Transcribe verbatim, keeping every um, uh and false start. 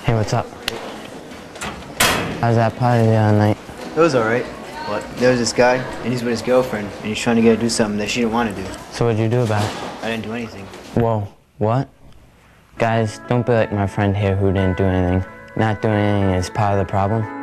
Hey, what's up? How's that party the other night? It was alright, but there was this guy, and he's with his girlfriend, and he's trying to get her to do something that she didn't want to do. So what'd you do about it? I didn't do anything. Whoa, what? Guys, don't be like my friend here who didn't do anything. Not doing anything is part of the problem.